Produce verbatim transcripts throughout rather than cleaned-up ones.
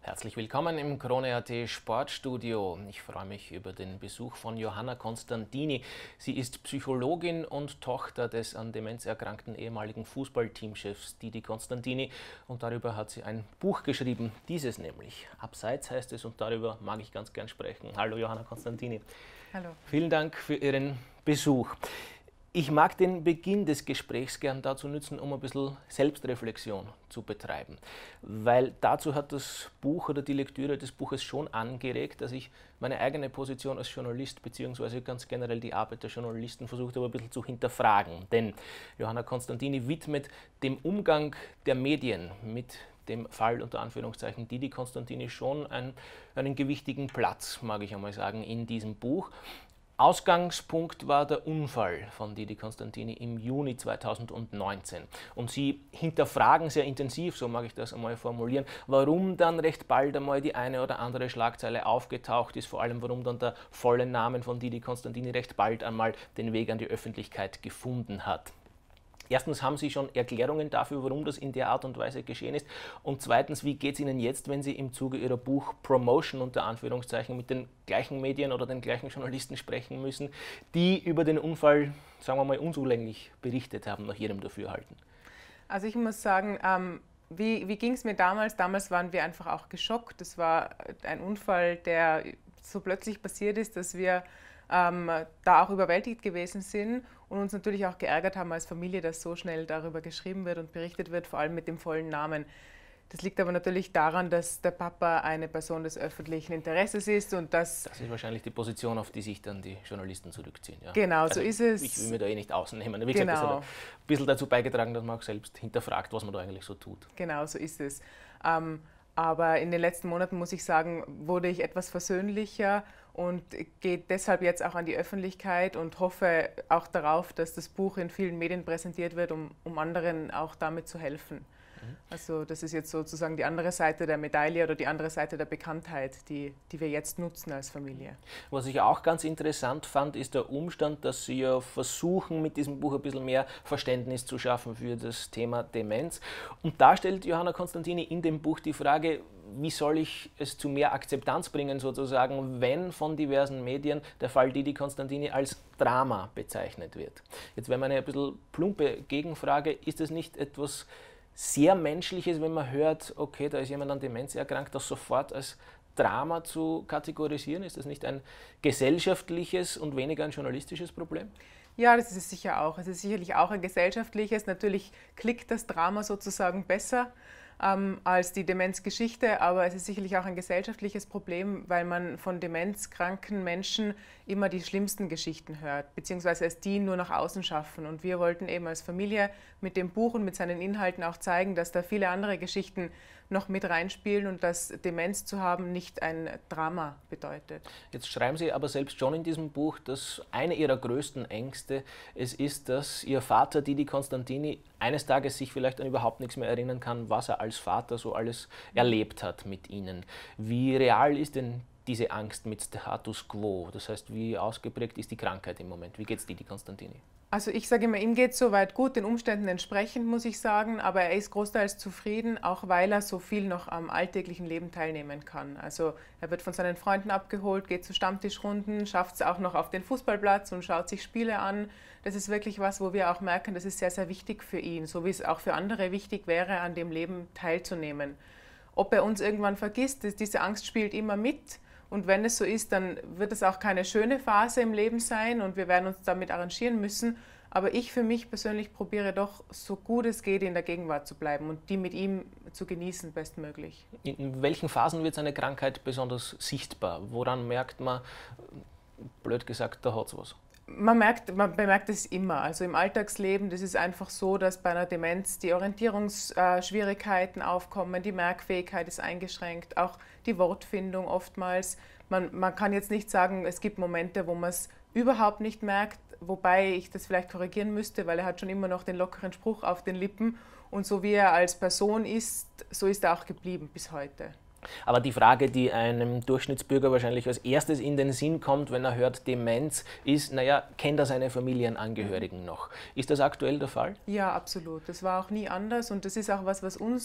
Herzlich willkommen im Krone.at Sportstudio. Ich freue mich über den Besuch von Johanna Constantini. Sie ist Psychologin und Tochter des an Demenz erkrankten ehemaligen Fußballteamchefs Didi Constantini und darüber hat sie ein Buch geschrieben, dieses nämlich. Abseits heißt es und darüber mag ich ganz gern sprechen. Hallo Johanna Constantini. Hallo. Vielen Dank für Ihren Besuch. Ich mag den Beginn des Gesprächs gern dazu nutzen, um ein bisschen Selbstreflexion zu betreiben, weil dazu hat das Buch oder die Lektüre des Buches schon angeregt, dass ich meine eigene Position als Journalist bzw. ganz generell die Arbeit der Journalisten versucht habe, ein bisschen zu hinterfragen. Denn Johanna Constantini widmet dem Umgang der Medien mit dem Fall unter Anführungszeichen Didi Constantini schon einen, einen gewichtigen Platz, mag ich einmal sagen, in diesem Buch. Ausgangspunkt war der Unfall von Didi Constantini im Juni zweitausendneunzehn. Und Sie hinterfragen sehr intensiv, so mag ich das einmal formulieren, warum dann recht bald einmal die eine oder andere Schlagzeile aufgetaucht ist, vor allem warum dann der volle Name von Didi Constantini recht bald einmal den Weg an die Öffentlichkeit gefunden hat. Erstens, haben Sie schon Erklärungen dafür, warum das in der Art und Weise geschehen ist? Und zweitens, wie geht es Ihnen jetzt, wenn Sie im Zuge Ihrer Buch-Promotion unter Anführungszeichen mit den gleichen Medien oder den gleichen Journalisten sprechen müssen, die über den Unfall, sagen wir mal, unzulänglich berichtet haben, nach Ihrem Dafürhalten? Also ich muss sagen, ähm, wie, wie ging es mir damals? Damals waren wir einfach auch geschockt. Das war ein Unfall, der so plötzlich passiert ist, dass wir ähm, da auch überwältigt gewesen sind und uns natürlich auch geärgert haben als Familie, dass so schnell darüber geschrieben wird und berichtet wird, vor allem mit dem vollen Namen. Das liegt aber natürlich daran, dass der Papa eine Person des öffentlichen Interesses ist und dass... Das ist wahrscheinlich die Position, auf die sich dann die Journalisten zurückziehen. Ja. Genau, also so ist es. Ich will mir da eh nicht ausnehmen. Wie gesagt, genau. das hat ein bisschen dazu beigetragen, dass man auch selbst hinterfragt, was man da eigentlich so tut. Genau, so ist es. Ähm, aber in den letzten Monaten, muss ich sagen, wurde ich etwas versöhnlicher und gehe deshalb jetzt auch an die Öffentlichkeit und hoffe auch darauf, dass das Buch in vielen Medien präsentiert wird, um, um anderen auch damit zu helfen. Mhm. Also das ist jetzt sozusagen die andere Seite der Medaille oder die andere Seite der Bekanntheit, die, die wir jetzt nutzen als Familie. Was ich auch ganz interessant fand, ist der Umstand, dass Sie ja versuchen, mit diesem Buch ein bisschen mehr Verständnis zu schaffen für das Thema Demenz. Und da stellt Johanna Constantini in dem Buch die Frage, wie soll ich es zu mehr Akzeptanz bringen, sozusagen, wenn von diversen Medien der Fall Didi Constantini als Drama bezeichnet wird. Jetzt wäre meine ein bisschen plumpe Gegenfrage, ist es nicht etwas sehr Menschliches, wenn man hört, okay, da ist jemand an Demenz erkrankt, das sofort als Drama zu kategorisieren? Ist das nicht ein gesellschaftliches und weniger ein journalistisches Problem? Ja, das ist es sicher auch. Es ist sicherlich auch ein gesellschaftliches. Natürlich klickt das Drama sozusagen besser ähm, als die Demenzgeschichte, aber es ist sicherlich auch ein gesellschaftliches Problem, weil man von demenzkranken Menschen immer die schlimmsten Geschichten hört, beziehungsweise es die nur nach außen schaffen. Und wir wollten eben als Familie mit dem Buch und mit seinen Inhalten auch zeigen, dass da viele andere Geschichten noch mit reinspielen und dass Demenz zu haben nicht ein Drama bedeutet. Jetzt schreiben Sie aber selbst schon in diesem Buch, dass eine Ihrer größten Ängste es ist, dass Ihr Vater Didi Constantini eines Tages sich vielleicht an überhaupt nichts mehr erinnern kann, was er als Vater so alles erlebt hat mit Ihnen. Wie real ist denn diese Angst mit Status Quo? Das heißt, wie ausgeprägt ist die Krankheit im Moment? Wie geht es Didi Constantini? Also ich sage immer, ihm geht es soweit gut, den Umständen entsprechend, muss ich sagen, aber er ist großteils zufrieden, auch weil er so viel noch am alltäglichen Leben teilnehmen kann. Also er wird von seinen Freunden abgeholt, geht zu Stammtischrunden, schafft es auch noch auf den Fußballplatz und schaut sich Spiele an. Das ist wirklich was, wo wir auch merken, das ist sehr, sehr wichtig für ihn, so wie es auch für andere wichtig wäre, an dem Leben teilzunehmen. Ob er uns irgendwann vergisst, diese Angst spielt immer mit. Und wenn es so ist, dann wird es auch keine schöne Phase im Leben sein und wir werden uns damit arrangieren müssen. Aber ich für mich persönlich probiere doch, so gut es geht, in der Gegenwart zu bleiben und die mit ihm zu genießen, bestmöglich. In welchen Phasen wird seine Krankheit besonders sichtbar? Woran merkt man, blöd gesagt, da hat es was? Man, merkt, man bemerkt es immer. Also im Alltagsleben, das ist einfach so, dass bei einer Demenz die Orientierungsschwierigkeiten aufkommen, die Merkfähigkeit ist eingeschränkt, auch die Wortfindung oftmals. Man, man kann jetzt nicht sagen, es gibt Momente, wo man es überhaupt nicht merkt, wobei ich das vielleicht korrigieren müsste, weil er hat schon immer noch den lockeren Spruch auf den Lippen und so wie er als Person ist, so ist er auch geblieben bis heute. Aber die Frage, die einem Durchschnittsbürger wahrscheinlich als erstes in den Sinn kommt, wenn er hört Demenz, ist, naja, kennt er seine Familienangehörigen noch? Ist das aktuell der Fall? Ja, absolut. Das war auch nie anders und das ist auch was, was uns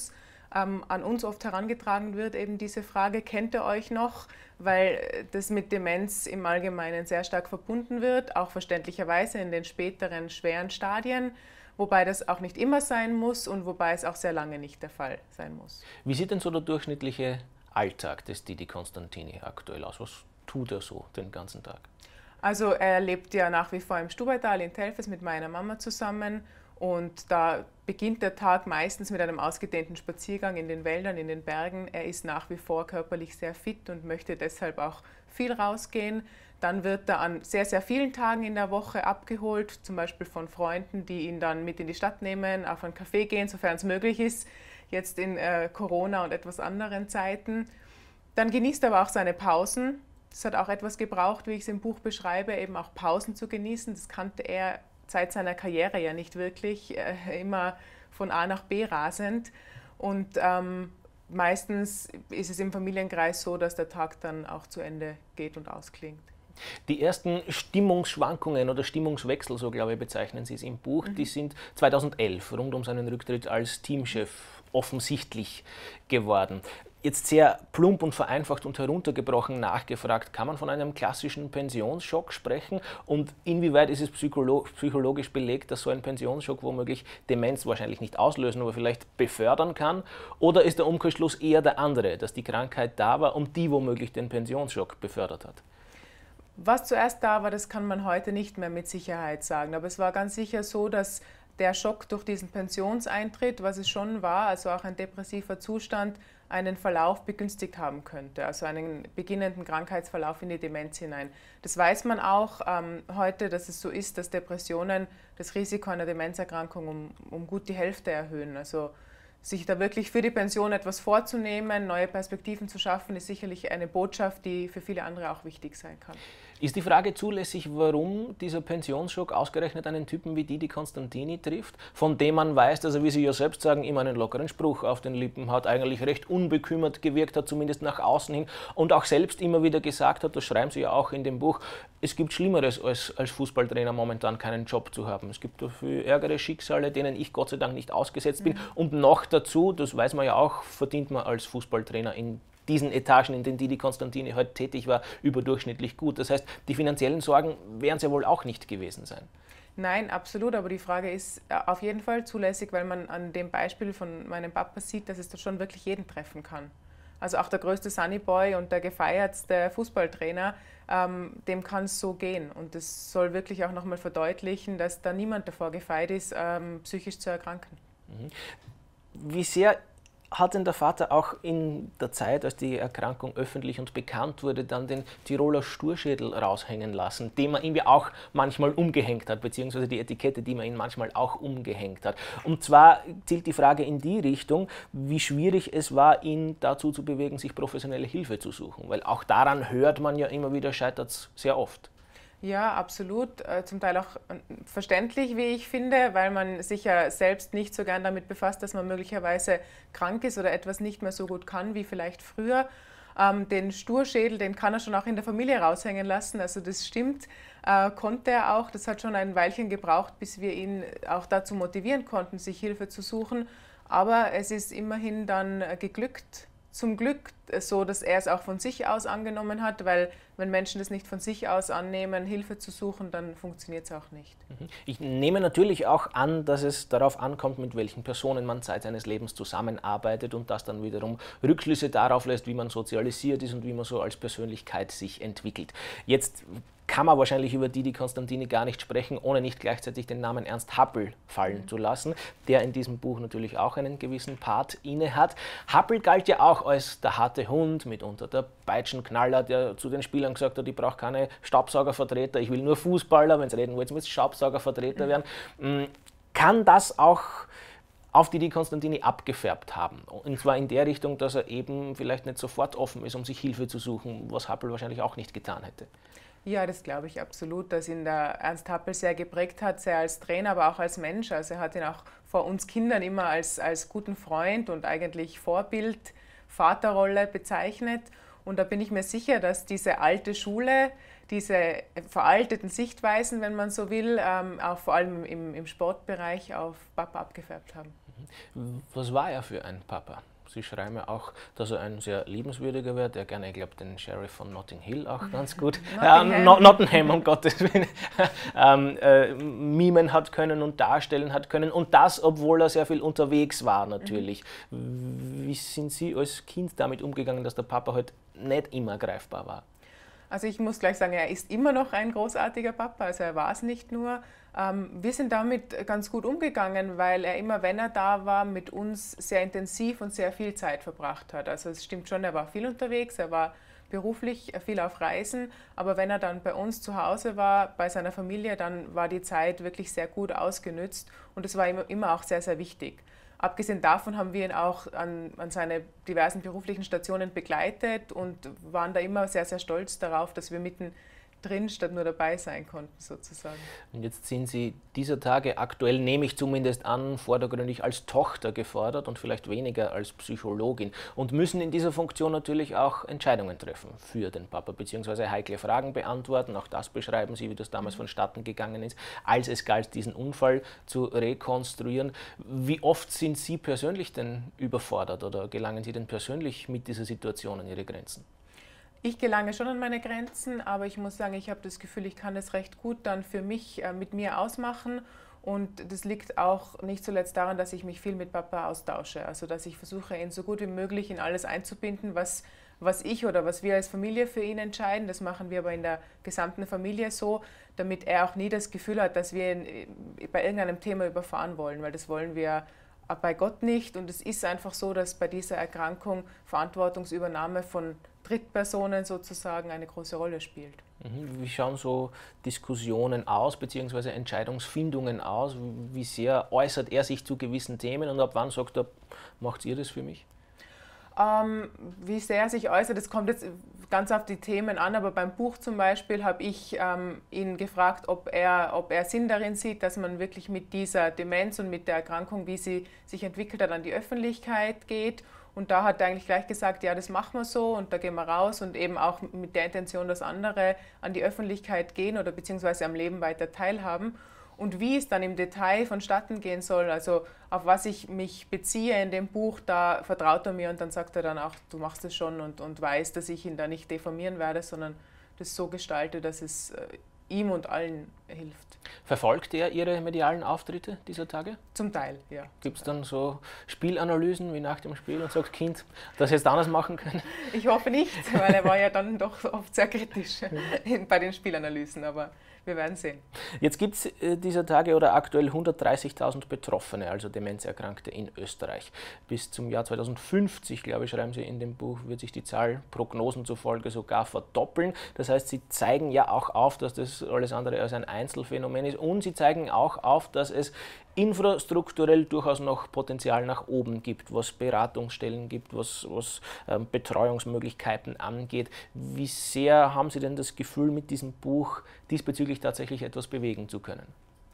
ähm, an uns oft herangetragen wird, eben diese Frage, kennt ihr euch noch? Weil das mit Demenz im Allgemeinen sehr stark verbunden wird, auch verständlicherweise in den späteren schweren Stadien, wobei das auch nicht immer sein muss und wobei es auch sehr lange nicht der Fall sein muss. Wie sieht denn so der durchschnittliche Alltag des Didi Constantini aktuell aus? Was tut er so den ganzen Tag? Also er lebt ja nach wie vor im Stubaital in Telfes mit meiner Mama zusammen und da beginnt der Tag meistens mit einem ausgedehnten Spaziergang in den Wäldern, in den Bergen. Er ist nach wie vor körperlich sehr fit und möchte deshalb auch viel rausgehen. Dann wird er an sehr, sehr vielen Tagen in der Woche abgeholt, zum Beispiel von Freunden, die ihn dann mit in die Stadt nehmen, auf einen Café gehen, sofern es möglich ist, jetzt in äh, Corona und etwas anderen Zeiten. Dann genießt er aber auch seine Pausen. Das hat auch etwas gebraucht, wie ich es im Buch beschreibe, eben auch Pausen zu genießen. Das kannte er seit seiner Karriere ja nicht wirklich, äh, immer von A nach B rasend. Und ähm, meistens ist es im Familienkreis so, dass der Tag dann auch zu Ende geht und ausklingt. Die ersten Stimmungsschwankungen oder Stimmungswechsel, so glaube ich, bezeichnen Sie es im Buch, mhm. die sind zweitausendelf, rund um seinen Rücktritt als Teamchef, offensichtlich geworden. Jetzt sehr plump und vereinfacht und heruntergebrochen nachgefragt, kann man von einem klassischen Pensionsschock sprechen und inwieweit ist es psychologisch belegt, dass so ein Pensionsschock womöglich Demenz wahrscheinlich nicht auslösen, aber vielleicht befördern kann? Oder ist der Umkehrschluss eher der andere, dass die Krankheit da war und die womöglich den Pensionsschock befördert hat? Was zuerst da war, das kann man heute nicht mehr mit Sicherheit sagen, aber es war ganz sicher so, dass der Schock durch diesen Pensionseintritt, was es schon war, also auch ein depressiver Zustand, einen Verlauf begünstigt haben könnte, also einen beginnenden Krankheitsverlauf in die Demenz hinein. Das weiß man auch ähm, heute, dass es so ist, dass Depressionen das Risiko einer Demenzerkrankung um, um gut die Hälfte erhöhen. Also sich da wirklich für die Pension etwas vorzunehmen, neue Perspektiven zu schaffen, ist sicherlich eine Botschaft, die für viele andere auch wichtig sein kann. Ist die Frage zulässig, warum dieser Pensionsschock ausgerechnet einen Typen wie Didi Constantini trifft, von dem man weiß, dass er, wie Sie ja selbst sagen, immer einen lockeren Spruch auf den Lippen hat, eigentlich recht unbekümmert gewirkt hat, zumindest nach außen hin, und auch selbst immer wieder gesagt hat, das schreiben Sie ja auch in dem Buch, es gibt Schlimmeres als als Fußballtrainer momentan keinen Job zu haben. Es gibt dafür ärgere Schicksale, denen ich Gott sei Dank nicht ausgesetzt bin. Mhm. Und noch dazu, das weiß man ja auch, verdient man als Fußballtrainer in diesen Etagen, in denen Didi Constantini heute tätig war, überdurchschnittlich gut. Das heißt, die finanziellen Sorgen werden es ja wohl auch nicht gewesen sein. Nein, absolut, aber die Frage ist auf jeden Fall zulässig, weil man an dem Beispiel von meinem Papa sieht, dass es da schon wirklich jeden treffen kann. Also auch der größte Sunnyboy und der gefeiertste Fußballtrainer, ähm, dem kann es so gehen. Und das soll wirklich auch nochmal verdeutlichen, dass da niemand davor gefeit ist, ähm, psychisch zu erkranken. Wie sehr hat denn der Vater auch in der Zeit, als die Erkrankung öffentlich und bekannt wurde, dann den Tiroler Sturschädel raushängen lassen, den man ihm ja auch manchmal umgehängt hat, beziehungsweise die Etikette, die man ihn manchmal auch umgehängt hat. Und zwar zielt die Frage in die Richtung, wie schwierig es war, ihn dazu zu bewegen, sich professionelle Hilfe zu suchen. Weil auch daran hört man ja immer wieder, scheitert es sehr oft. Ja, absolut. Zum Teil auch verständlich, wie ich finde, weil man sich ja selbst nicht so gern damit befasst, dass man möglicherweise krank ist oder etwas nicht mehr so gut kann wie vielleicht früher. Ähm, den Sturschädel, den kann er schon auch in der Familie raushängen lassen, also das stimmt, äh, konnte er auch. Das hat schon ein Weilchen gebraucht, bis wir ihn auch dazu motivieren konnten, sich Hilfe zu suchen. Aber es ist immerhin dann geglückt. Zum Glück so, dass er es auch von sich aus angenommen hat, weil wenn Menschen das nicht von sich aus annehmen, Hilfe zu suchen, dann funktioniert es auch nicht. Ich nehme natürlich auch an, dass es darauf ankommt, mit welchen Personen man Zeit seines Lebens zusammenarbeitet und das dann wiederum Rückschlüsse darauf lässt, wie man sozialisiert ist und wie man so als Persönlichkeit sich entwickelt. Jetzt kann man wahrscheinlich über Didi Constantini gar nicht sprechen, ohne nicht gleichzeitig den Namen Ernst Happel fallen zu lassen, der in diesem Buch natürlich auch einen gewissen Part inne hat. Happel galt ja auch als der harte Hund, mitunter der Peitschenknaller, der zu den Spielern gesagt hat, ich brauche keine Staubsaugervertreter, ich will nur Fußballer, wenn es reden wollt, muss Staubsaugervertreter werden. Kann das auch auf Didi Constantini abgefärbt haben? Und zwar in der Richtung, dass er eben vielleicht nicht sofort offen ist, um sich Hilfe zu suchen, was Happel wahrscheinlich auch nicht getan hätte. Ja, das glaube ich absolut, dass ihn der Ernst Happel sehr geprägt hat, sehr als Trainer, aber auch als Mensch. Also er hat ihn auch vor uns Kindern immer als, als guten Freund und eigentlich Vorbild, Vaterrolle bezeichnet. Und da bin ich mir sicher, dass diese alte Schule, diese veralteten Sichtweisen, wenn man so will, ähm, auch vor allem im, im Sportbereich auf Papa abgefärbt haben. Was war er für ein Papa? Sie schreiben ja auch, dass er ein sehr liebenswürdiger wäre, der gerne, ich glaube, den Sheriff von Notting Hill auch ganz gut, Nottingham, äh, Not Nottingham um Gottes Willen, ähm, äh, mimen hat können und darstellen hat können. Und das, obwohl er sehr viel unterwegs war natürlich. Mhm. Wie sind Sie als Kind damit umgegangen, dass der Papa halt nicht immer greifbar war? Also ich muss gleich sagen, er ist immer noch ein großartiger Papa, also er war es nicht nur. Wir sind damit ganz gut umgegangen, weil er immer, wenn er da war, mit uns sehr intensiv und sehr viel Zeit verbracht hat. Also es stimmt schon, er war viel unterwegs, er war beruflich viel auf Reisen, aber wenn er dann bei uns zu Hause war, bei seiner Familie, dann war die Zeit wirklich sehr gut ausgenützt und es war immer, immer auch sehr, sehr wichtig. Abgesehen davon haben wir ihn auch an, an seine diversen beruflichen Stationen begleitet und waren da immer sehr, sehr stolz darauf, dass wir mitten drin statt nur dabei sein konnten, sozusagen. Und jetzt sind Sie dieser Tage aktuell, nehme ich zumindest an, vordergründig als Tochter gefordert und vielleicht weniger als Psychologin und müssen in dieser Funktion natürlich auch Entscheidungen treffen für den Papa, beziehungsweise heikle Fragen beantworten. Auch das beschreiben Sie, wie das damals vonstatten gegangen ist, als es galt, diesen Unfall zu rekonstruieren. Wie oft sind Sie persönlich denn überfordert oder gelangen Sie denn persönlich mit dieser Situation an Ihre Grenzen? Ich gelange schon an meine Grenzen, aber ich muss sagen, ich habe das Gefühl, ich kann es recht gut dann für mich äh, mit mir ausmachen und das liegt auch nicht zuletzt daran, dass ich mich viel mit Papa austausche, also dass ich versuche, ihn so gut wie möglich in alles einzubinden, was, was ich oder was wir als Familie für ihn entscheiden. Das machen wir aber in der gesamten Familie so, damit er auch nie das Gefühl hat, dass wir ihn bei irgendeinem Thema überfahren wollen, weil das wollen wir bei Gott nicht und es ist einfach so, dass bei dieser Erkrankung Verantwortungsübernahme von Drittpersonen sozusagen eine große Rolle spielt. Wie schauen so Diskussionen aus, beziehungsweise Entscheidungsfindungen aus? Wie sehr äußert er sich zu gewissen Themen und ab wann sagt er, macht ihr das für mich? Ähm, wie sehr er sich äußert, das kommt jetzt ganz auf die Themen an, aber beim Buch zum Beispiel habe ich ähm, ihn gefragt, ob er, ob er Sinn darin sieht, dass man wirklich mit dieser Demenz und mit der Erkrankung, wie sie sich entwickelt hat, an die Öffentlichkeit geht. Und da hat er eigentlich gleich gesagt, ja, das machen wir so und da gehen wir raus und eben auch mit der Intention, dass andere an die Öffentlichkeit gehen oder beziehungsweise am Leben weiter teilhaben. Und wie es dann im Detail vonstatten gehen soll, also auf was ich mich beziehe in dem Buch, da vertraut er mir und dann sagt er dann auch, du machst es schon und, und weiß, dass ich ihn da nicht deformieren werde, sondern das so gestalte, dass es äh, ihm und allen hilft. Verfolgt er Ihre medialen Auftritte dieser Tage? Zum Teil, ja. Gibt es dann so Spielanalysen wie nach dem Spiel und sagt, Kind, das jetzt anders machen können? Ich hoffe nicht, weil er war ja dann doch oft sehr kritisch bei den Spielanalysen, aber wir werden sehen. Jetzt gibt es äh, dieser Tage oder aktuell hundertdreißigtausend Betroffene, also Demenzerkrankte in Österreich. Bis zum Jahr zweitausendfünfzig, glaube ich, schreiben Sie in dem Buch, wird sich die Zahl Prognosen zufolge sogar verdoppeln. Das heißt, Sie zeigen ja auch auf, dass das alles andere als ein Einzelfenomen ist und Sie zeigen auch auf, dass es infrastrukturell durchaus noch Potenzial nach oben gibt, was Beratungsstellen gibt, was, was ähm, Betreuungsmöglichkeiten angeht. Wie sehr haben Sie denn das Gefühl, mit diesem Buch diesbezüglich tatsächlich etwas bewegen zu können?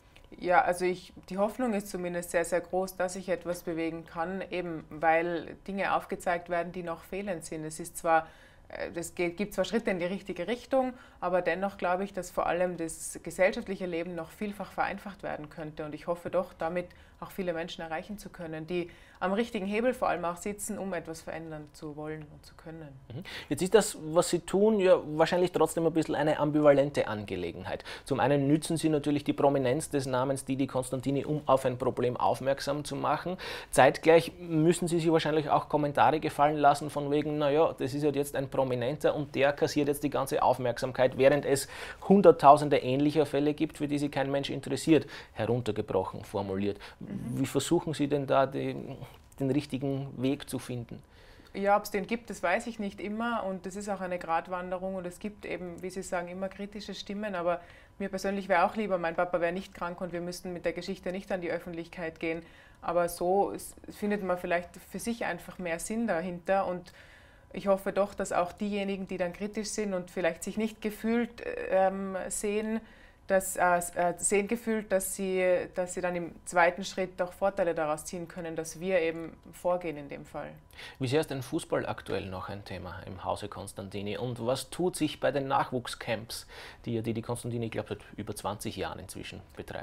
Ja, also ich, die Hoffnung ist zumindest sehr, sehr groß, dass ich etwas bewegen kann, eben weil Dinge aufgezeigt werden, die noch fehlend sind. Es ist zwar Es gibt zwar Schritte in die richtige Richtung, aber dennoch glaube ich, dass vor allem das gesellschaftliche Leben noch vielfach vereinfacht werden könnte. Und ich hoffe doch, damit auch viele Menschen erreichen zu können, die am richtigen Hebel vor allem auch sitzen, um etwas verändern zu wollen und zu können. Jetzt ist das, was Sie tun, ja wahrscheinlich trotzdem ein bisschen eine ambivalente Angelegenheit. Zum einen nützen Sie natürlich die Prominenz des Namens Didi Constantini, um auf ein Problem aufmerksam zu machen. Zeitgleich müssen Sie sich wahrscheinlich auch Kommentare gefallen lassen von wegen, naja, das ist ja jetzt ein Prominenter und der kassiert jetzt die ganze Aufmerksamkeit, während es hunderttausende ähnlicher Fälle gibt, für die sich kein Mensch interessiert, heruntergebrochen formuliert. Mhm. Wie versuchen Sie denn da die, den richtigen Weg zu finden? Ja, ob es den gibt, das weiß ich nicht immer und das ist auch eine Gratwanderung und es gibt eben, wie Sie sagen, immer kritische Stimmen, aber mir persönlich wäre auch lieber, mein Papa wäre nicht krank und wir müssten mit der Geschichte nicht an die Öffentlichkeit gehen, aber so findet man vielleicht für sich einfach mehr Sinn dahinter und ich hoffe doch, dass auch diejenigen, die dann kritisch sind und vielleicht sich nicht gefühlt ähm, sehen, dass, äh, sehen gefühlt, dass sie, dass sie dann im zweiten Schritt auch Vorteile daraus ziehen können, dass wir eben vorgehen in dem Fall. Wie sehr ist denn Fußball aktuell noch ein Thema im Hause Constantini und was tut sich bei den Nachwuchscamps, die ja Didi Constantini, ich glaube, seit über zwanzig Jahren inzwischen betreibt?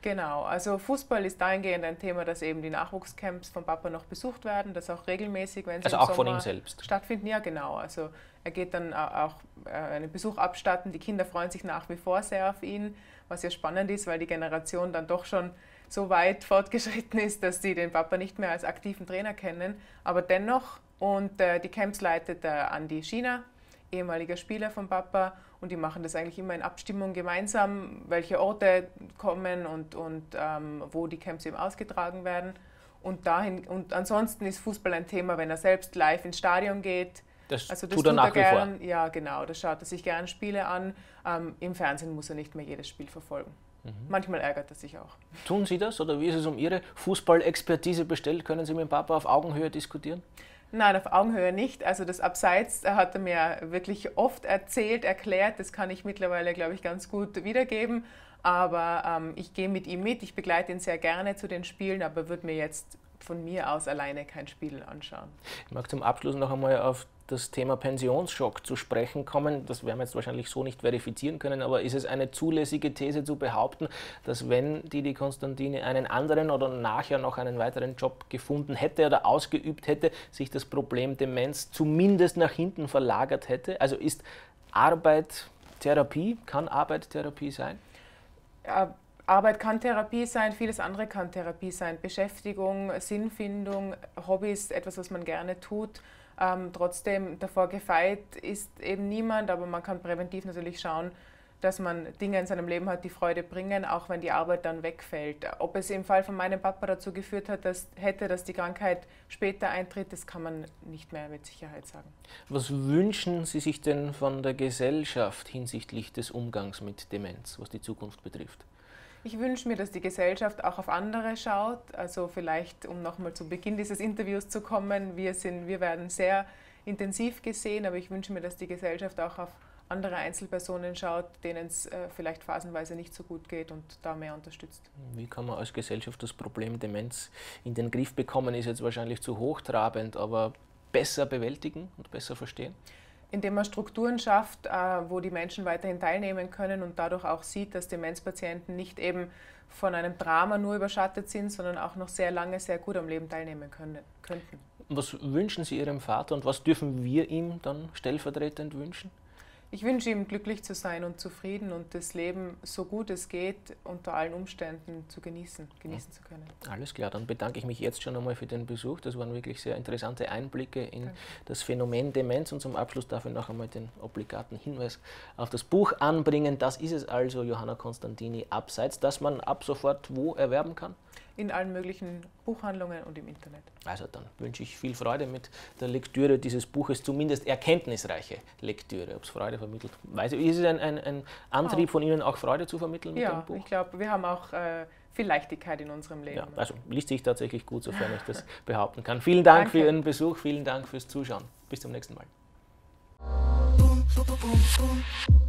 Genau, also Fußball ist dahingehend ein Thema, dass eben die Nachwuchscamps vom Papa noch besucht werden, das auch regelmäßig, wenn sie also im auch Sommer von ihm selbst stattfinden. Ja, genau. Also er geht dann auch einen Besuch abstatten. Die Kinder freuen sich nach wie vor sehr auf ihn, was ja spannend ist, weil die Generation dann doch schon so weit fortgeschritten ist, dass sie den Papa nicht mehr als aktiven Trainer kennen. Aber dennoch, und äh, die Camps leitet der Andi Schiener, ehemaliger Spieler vom Papa, und die machen das eigentlich immer in Abstimmung gemeinsam, welche Orte kommen und, und ähm, wo die Camps eben ausgetragen werden. Und, dahin, und ansonsten ist Fußball ein Thema, wenn er selbst live ins Stadion geht. Das, also das tut er nach wie vor. Ja, genau, das schaut er sich gern Spiele an. Ähm, Im Fernsehen muss er nicht mehr jedes Spiel verfolgen. Mhm. Manchmal ärgert er sich auch. Tun Sie das oder wie ist es um Ihre Fußballexpertise bestellt? Können Sie mit dem Papa auf Augenhöhe diskutieren? Nein, auf Augenhöhe nicht. Also das Abseits hat er mir wirklich oft erzählt, erklärt. Das kann ich mittlerweile, glaube ich, ganz gut wiedergeben. Aber ähm, ich gehe mit ihm mit, ich begleite ihn sehr gerne zu den Spielen, aber würde mir jetzt von mir aus alleine kein Spiel anschauen. Ich mag zum Abschluss noch einmal auf das Thema Pensionsschock zu sprechen kommen. Das werden wir jetzt wahrscheinlich so nicht verifizieren können, aber ist es eine zulässige These zu behaupten, dass wenn Didi Constantini einen anderen oder nachher noch einen weiteren Job gefunden hätte oder ausgeübt hätte, sich das Problem Demenz zumindest nach hinten verlagert hätte? Also ist Arbeit Therapie? Kann Arbeit Therapie sein? Ja, Arbeit kann Therapie sein, vieles andere kann Therapie sein. Beschäftigung, Sinnfindung, Hobbys, etwas, was man gerne tut. Ähm, trotzdem, davor gefeit ist eben niemand, aber man kann präventiv natürlich schauen, dass man Dinge in seinem Leben hat, die Freude bringen, auch wenn die Arbeit dann wegfällt. Ob es im Fall von meinem Papa dazu geführt hat, dass, hätte, dass die Krankheit später eintritt, das kann man nicht mehr mit Sicherheit sagen. Was wünschen Sie sich denn von der Gesellschaft hinsichtlich des Umgangs mit Demenz, was die Zukunft betrifft? Ich wünsche mir, dass die Gesellschaft auch auf andere schaut. Also vielleicht, um nochmal zu Beginn dieses Interviews zu kommen, wir, sind, wir werden sehr intensiv gesehen, aber ich wünsche mir, dass die Gesellschaft auch auf andere Einzelpersonen schaut, denen es äh, vielleicht phasenweise nicht so gut geht und da mehr unterstützt. Wie kann man als Gesellschaft das Problem Demenz in den Griff bekommen, ist jetzt wahrscheinlich zu hochtrabend, aber besser bewältigen und besser verstehen? Indem man Strukturen schafft, wo die Menschen weiterhin teilnehmen können und dadurch auch sieht, dass Demenzpatienten nicht eben von einem Drama nur überschattet sind, sondern auch noch sehr lange sehr gut am Leben teilnehmen können, könnten. Was wünschen Sie Ihrem Vater und was dürfen wir ihm dann stellvertretend wünschen? Ich wünsche ihm, glücklich zu sein und zufrieden und das Leben, so gut es geht, unter allen Umständen zu genießen, genießen zu können. Alles klar, dann bedanke ich mich jetzt schon einmal für den Besuch. Das waren wirklich sehr interessante Einblicke in Danke. Das Phänomen Demenz. Und zum Abschluss darf ich noch einmal den obligaten Hinweis auf das Buch anbringen. Das ist es also, Johanna Constantini, Abseits, das man ab sofort wo erwerben kann? In allen möglichen Buchhandlungen und im Internet. Also dann wünsche ich viel Freude mit der Lektüre dieses Buches, zumindest erkenntnisreiche Lektüre. Ob es Freude vermittelt, weiß ich. Ist es ein, ein, ein Antrieb auch von Ihnen, auch Freude zu vermitteln mit ja, dem Buch? Ja, ich glaube, wir haben auch äh, viel Leichtigkeit in unserem Leben. Ja, also liest sich tatsächlich gut, sofern ich das behaupten kann. Vielen Dank Danke. für Ihren Besuch, vielen Dank fürs Zuschauen. Bis zum nächsten Mal.